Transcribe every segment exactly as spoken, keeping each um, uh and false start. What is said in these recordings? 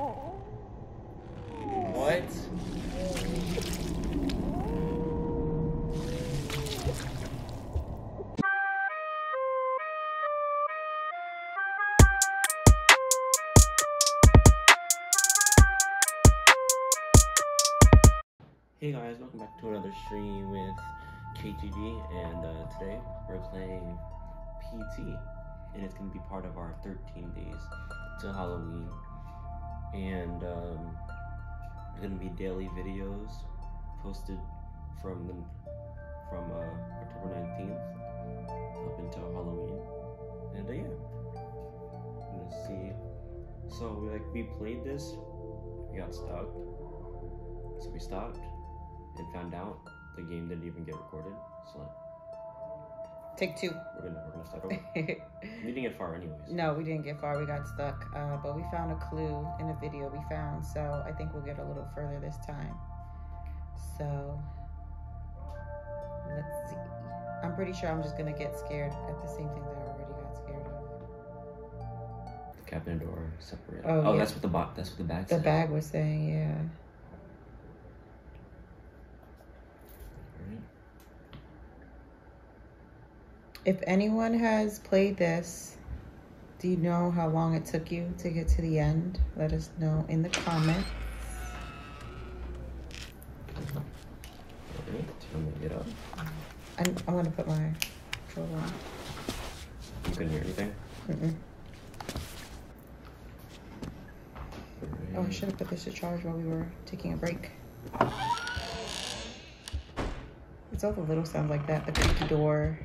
What? Hey guys, welcome back to another stream with K T D, and uh, today we're playing P T, and it's going to be part of our thirteen days till Halloween, and um, there's going to be daily videos posted from the, from uh, October nineteenth up until Halloween, and uh, yeah, let's see. So we, like we played this, we got stuck, so we stopped. And found out the game didn't even get recorded, so take two. We're gonna we're gonna start over. We didn't get far anyways. No, we didn't get far. We got stuck, uh, but we found a clue in a video we found, so I think we'll get a little further this time. So let's see. I'm pretty sure I'm just gonna get scared at the same things I already got scared of. The cabinet door separate. Oh, oh yeah. that's what the bo that's what the bag The said. bag was saying, yeah. If anyone has played this, do you know how long it took you to get to the end? Let us know in the comments. Alright, turn it up. I'm, I'm gonna put my controller on. You couldn't hear anything? Mm-mm. Right. Oh, I should have put this to charge while we were taking a break. It's all the little sounds like that, the creaky door.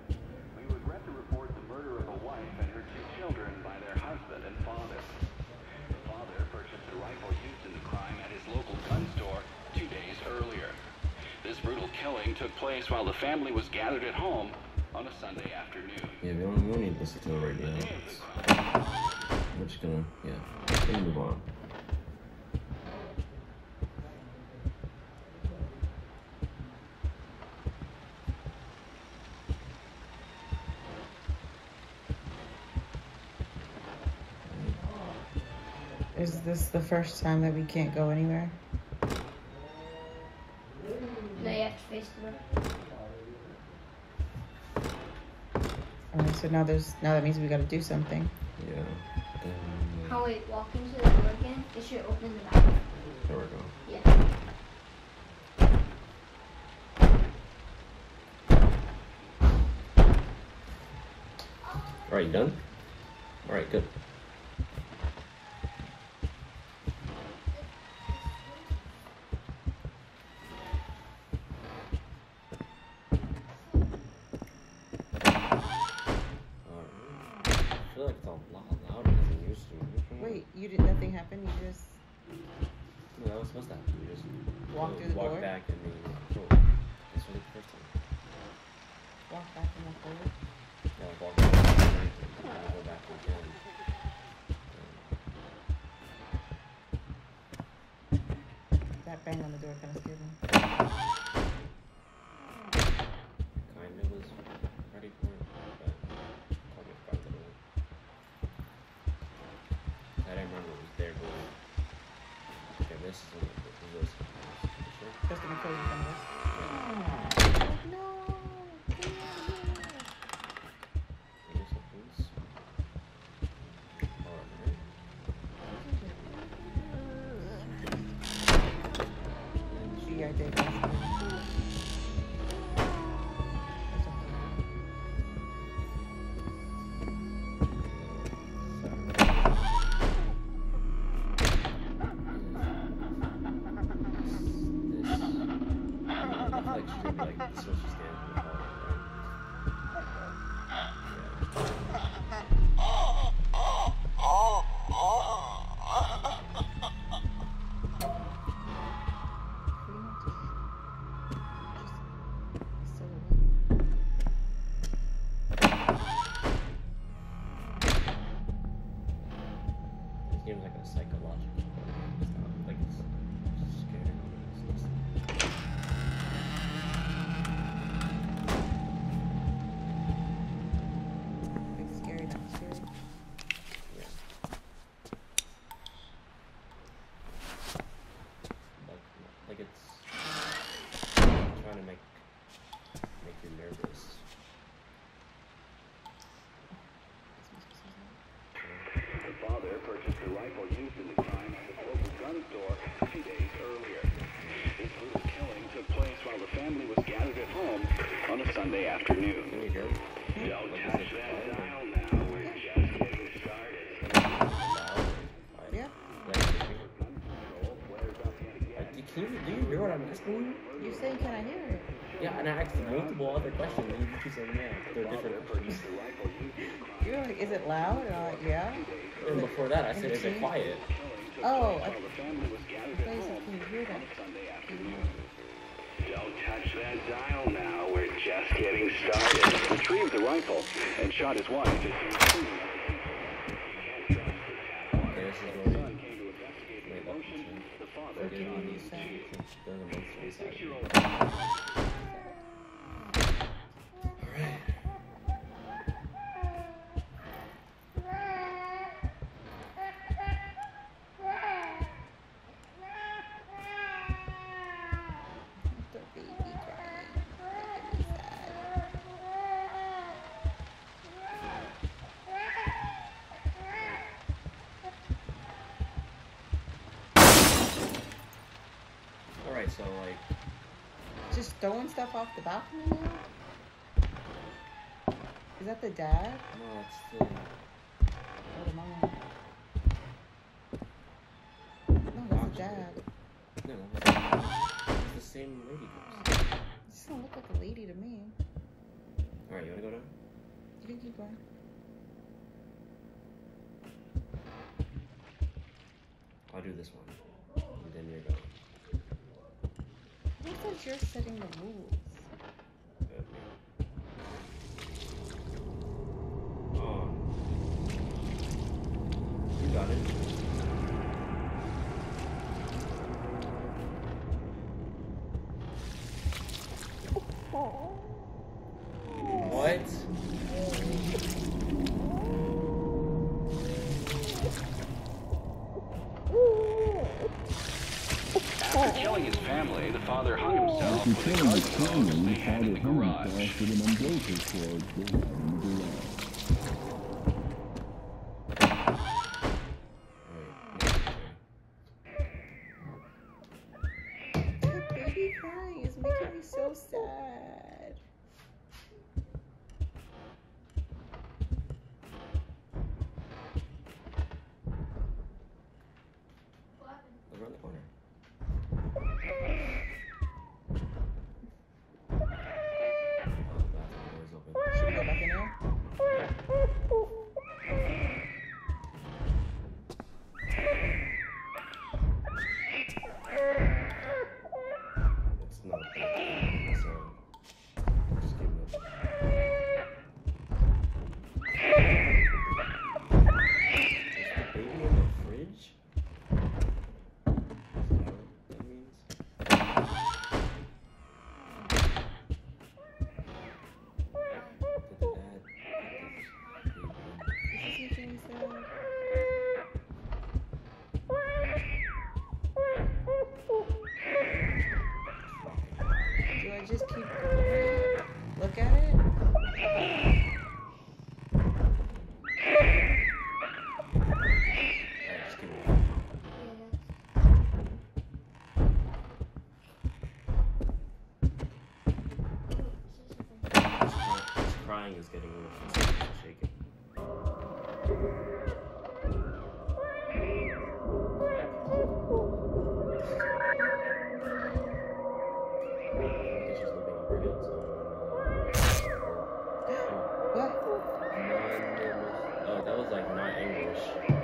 Took place while the family was gathered at home on a Sunday afternoon. Yeah, we don't, we don't need to listen to it right now. We're just gonna, yeah, we're gonna move on. Is this the first time that we can't go anywhere? No, you have to face the door. Alright, so now there's now that means we gotta do something. Yeah. Then, yeah. How we walk into the door again? It should open the back. There we go. Yeah. Alright, you done? Alright, good. I feel like it's a lot louder than it used to. Wait, you did nothing happen? You just No, that was supposed to happen. You just walk uh, through the walk door? back and then oh, this was the first time. Walk back and walk forward? Yeah, like walk back and then go back again. That bang on the door kind of scared me. Kind of was ready for it, but I'll get back to it. I didn't remember it was there, but okay, this is a, this is sure. Just gonna close in front of us. Yeah. No! Maybe some things. Alright. Yeah, I did. Like she did, like the social stand in the hall, This game's like a psychological stuff, like it's scary. It's just, Big scary, not scary. yeah. family was gathered at home on a Sunday afternoon. Can you hear me? Don't Like, touch is it that loud? dial now. We're just getting started. Loud? Yeah. Like, can you, like, can you, do you hear what I'm asking you? You saying, can I hear it? Yeah, and I asked multiple other questions, and you keep saying, yeah, they're different questions. You're like, is it loud? And I'm like, yeah. And before that, I said, is it quiet? Oh, I, I thought you said, can you hear that? Don't touch that dial now. We're just getting started. Retrieved the rifle and shot his wife. Okay, this is where we wait, look, we're getting on these two. They're the most inside. Alright. The baby crying. Making me sad. Alright, so like, Just throwing stuff off the balcony now? Is that the dad? no, it's the, Or the mom? No, that's the dad. no, it's the same lady ghost. This doesn't look like a lady to me. Alright, you wanna go down? You can keep going. I'll do this one. And then you're going. Who said you're setting the rules? Oh. You got it. What? After killing his family, the father hung himself with a Killing the garden hose family, they had in the father hung garage. himself with an umbilical cord they had in the garage. That baby crying is making me so sad. Around the corner. Oh, the bathroom door's open. Should we go back in there? It's not bad, so just give it up. Is the baby in the fridge? Is that what that means? Did the dad put this baby This is making me sad. Do I just keep going? Look at it? Alright, just give it up. His cry- his crying is getting a little shaken. She's living in her head, so What? oh, that was like not English.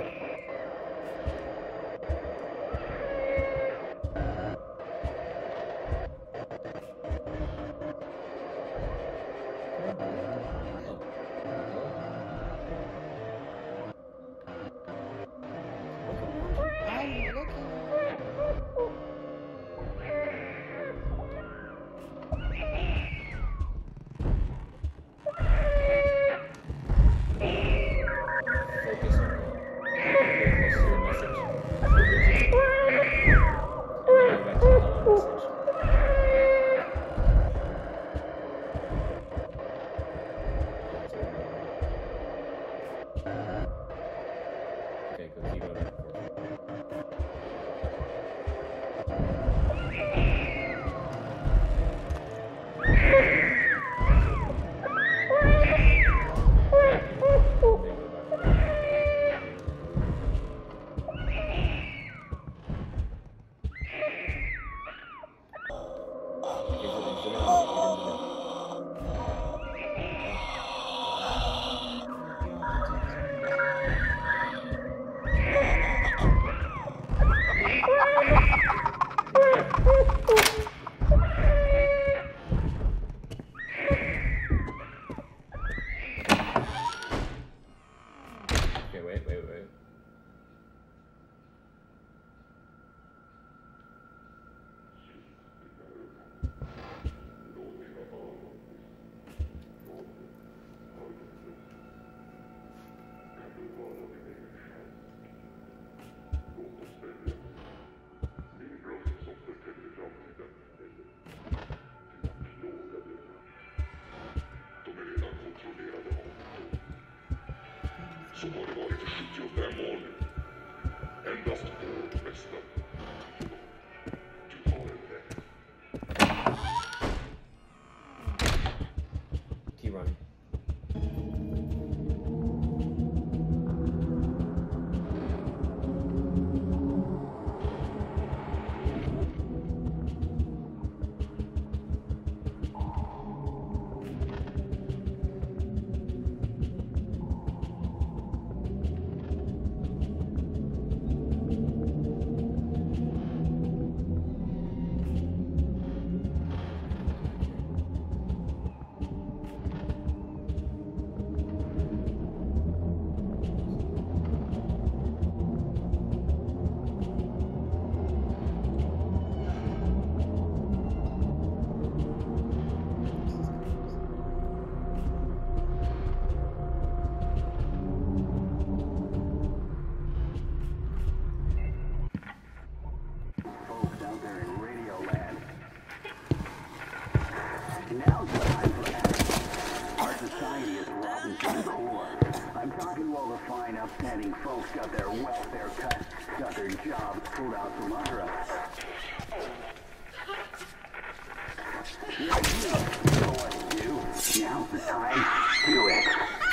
I'm looking. Focus on the focus on the message. And then go back to the hello message. Okay, go keep going back and forth. right, right. Som hade varit för sjuttiofem år nu. Endast vårt bästa. Du har en rätt. Keep running. Folks out there in Radio Land. Now's the time for action. Our society is rotten to the core. I'm talking to all the fine, upstanding folks got their welfare cut, got their jobs pulled out from under us. Yeah, you know what to do. Now's the time. Do it.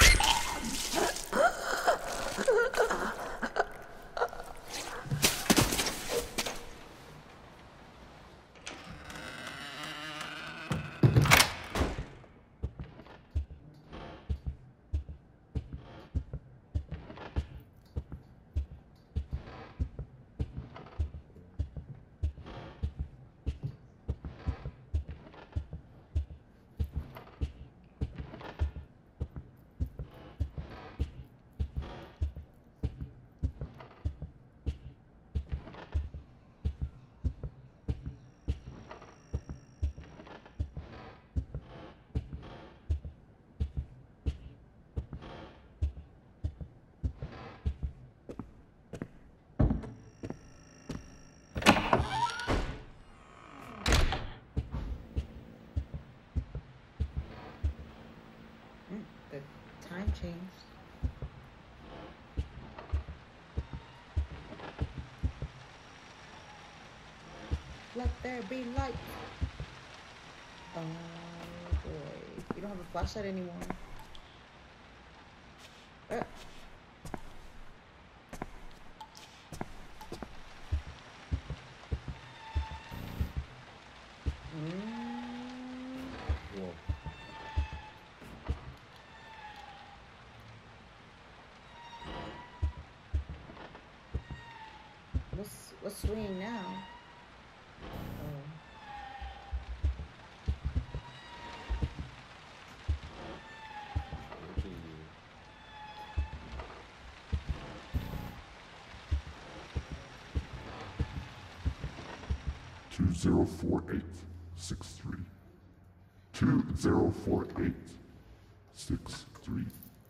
Time changed. Let there be light. Oh boy. You don't have a flashlight anymore. Uh. What's, what's swinging now? Oh. Two zero four eight six three. Two zero four eight six three.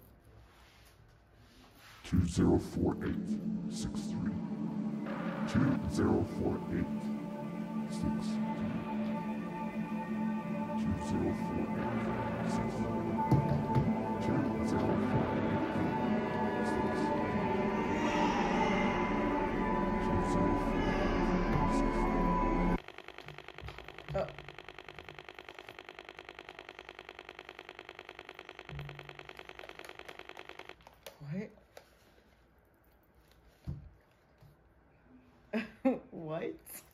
Two zero four eight six three. Two zero four eight six three. Two zero four eight six three. Two zero four eight six three. Two zero four eight six three. Oh. What? What?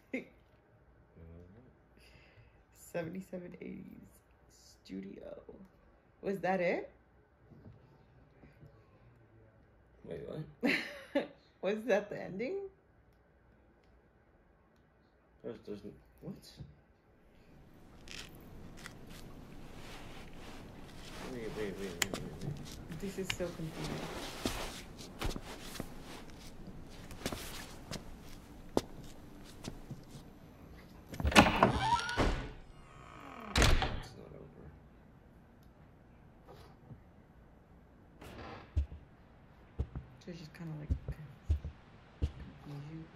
seventy-seven eighties studio. Was that it? Wait, what? Was that the ending? There's, there's, what? Wait, wait, wait, wait, wait, wait. This is so confusing. So it's just kind of like confuse you.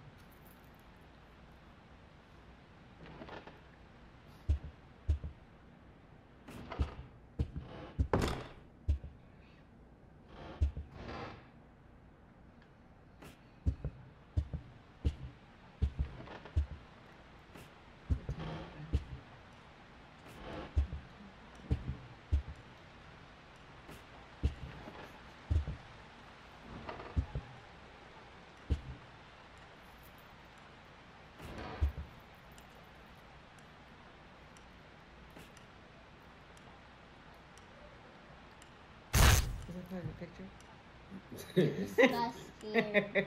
Is that part of the picture? Disgusting.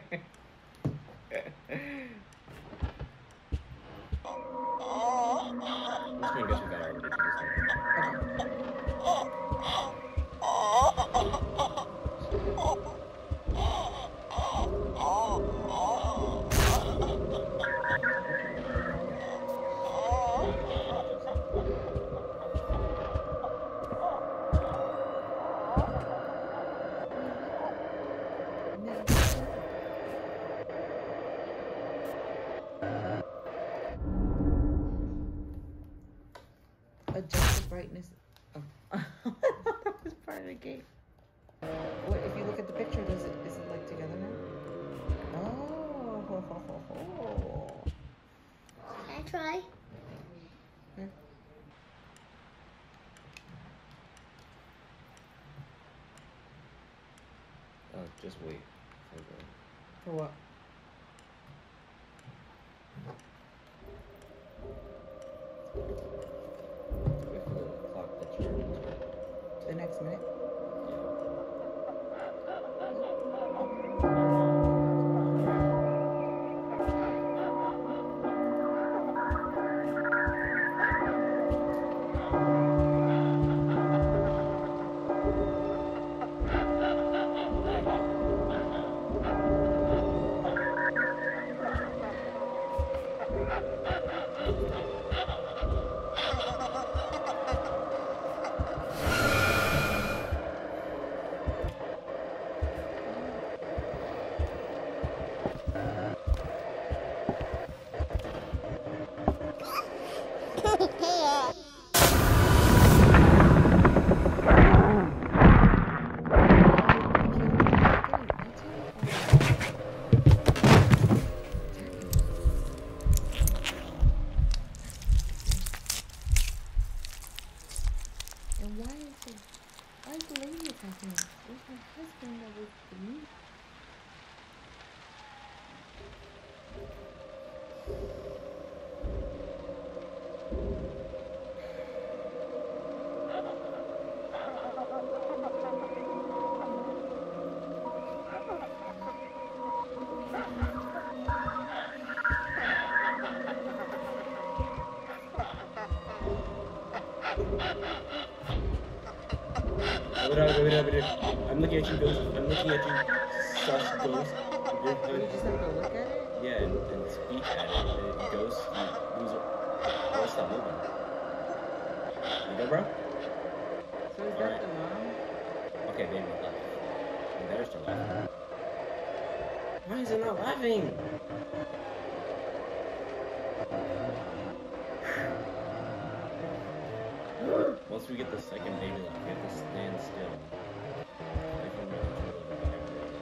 I'm just gonna guess we got already. Adjust the brightness. Oh, that was part of the game. What if you look at the picture? Does it is it like together now? Oh, ho, ho, ho, ho. Can I try? Okay. Oh, just wait. Okay. For what? Wait for the clock to turn into it. The next minute? And why is it? Why is the lady attacking us? Where's my husband that was the meat? Wait, wait, wait, wait, wait. I'm looking at you, Ghost. I'm looking at you, sus Ghost. You're, You I'm, just have to look at it? yeah, and, and speak at it. And Ghost, you lose it. Oh, stop moving. You go, bro? So is that the mom? Okay, baby, left. You better start laughing. Why is it not laughing? Once we get the second baby laugh, we have to stand still. I can really control the vibrate.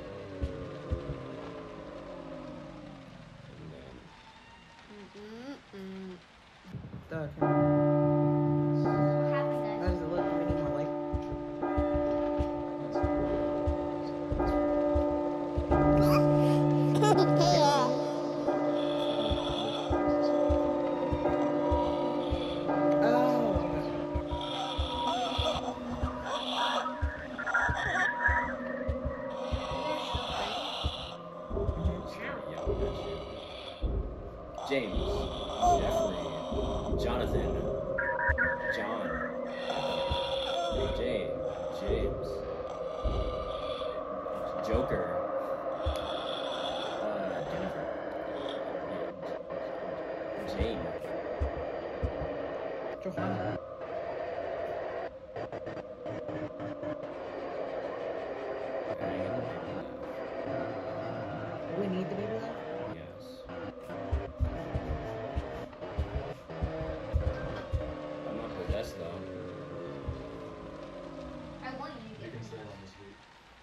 And then... Doug. What happened, How guys? does it look? Do we need more light? James, Jeffrey, Jonathan, John, Jay, James, Joker, uh, Jennifer, Jane, Johanna. and I get the baby laugh. We need the baby love? Yes. I'm not possessed though. I want you to You get can stay on this week.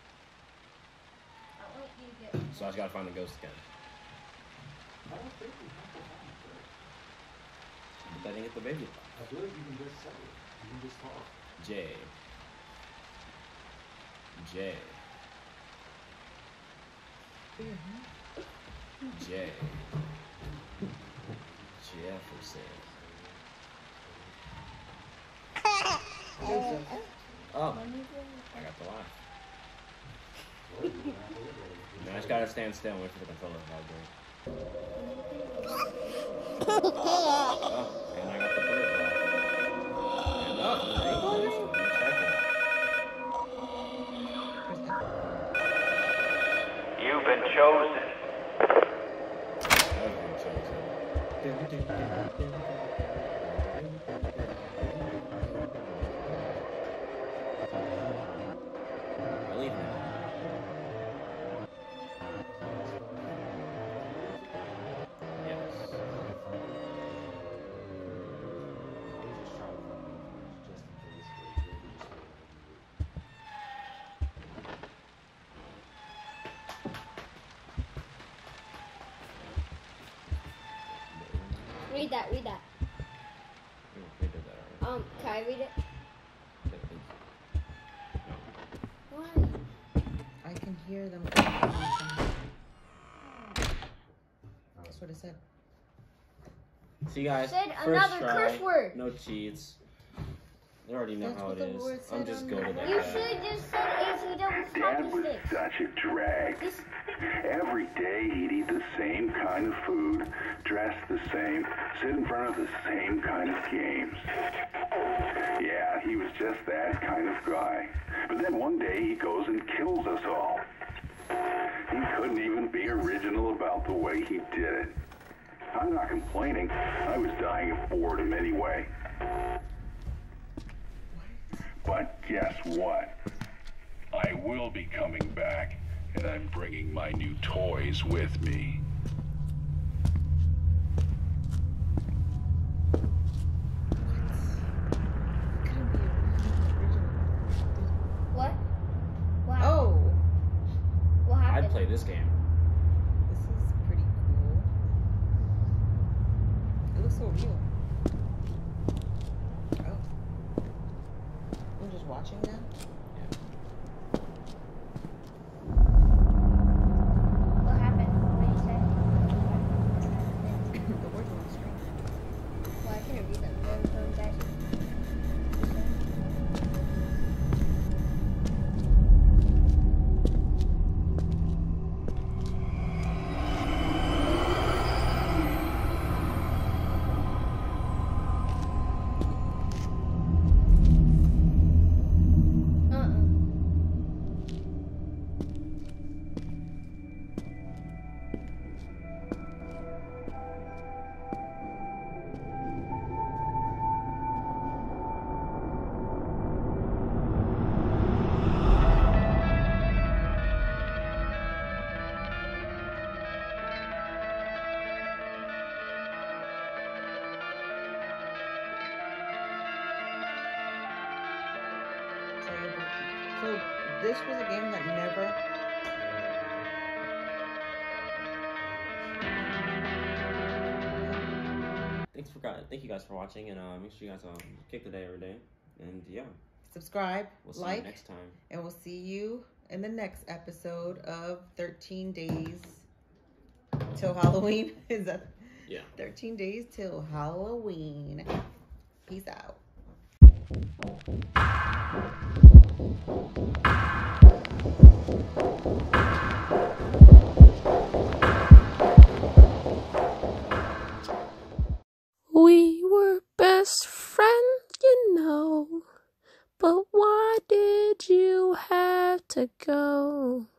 I want you to get So I just gotta find the ghost again. I don't think we have to find it. But I didn't get the baby. I feel like you can just say it. You can just talk. J. J. J. Jefferson. Joseph. Oh, I got the line. Now I just gotta stand still and wait for the controller to vibrate. Oh, and I got the third block. And up, right? Check it. You've been chosen. That was good choice. I leave now. Yes. I was just trying to find it just in case, but maybe just wait Read that, read that. We we did that already. Um, can I read it? I think- No. Why? I can hear them. That's what it said. See guys, Said first another try, curse word. no cheats. They already know That's how what it the is. Lord I'm said just on good the at that. You guy. should just said A C double Dad hockey was sticks. such a drag. This, Every day he'd eat the same kind of food, dress the same, sit in front of the same kind of games. Yeah, he was just that kind of guy. But then one day he goes and kills us all. He couldn't even be original about the way he did it. I'm not complaining. I was dying of boredom anyway. But guess what? I will be coming back, and I'm bringing my new toys with me. Couldn't be original. what? What happened? Oh, What happened? I'd play this game. this is pretty cool. It looks so real. Oh. We're just watching now? What happened? What did you say? The words are on the screen. Well, I couldn't read them. What what was that? Uh-uh. So, you're breaking- so this was a game that never. Thanks for guys. Thank you guys for watching, and uh, make sure you guys um kick the day every day. And yeah, Subscribe, we'll see like, you next time. and we'll see you in the next episode of thirteen days till Halloween. Is that Yeah. thirteen days till Halloween? Peace out. We were best friends, you know. But why did you have to go?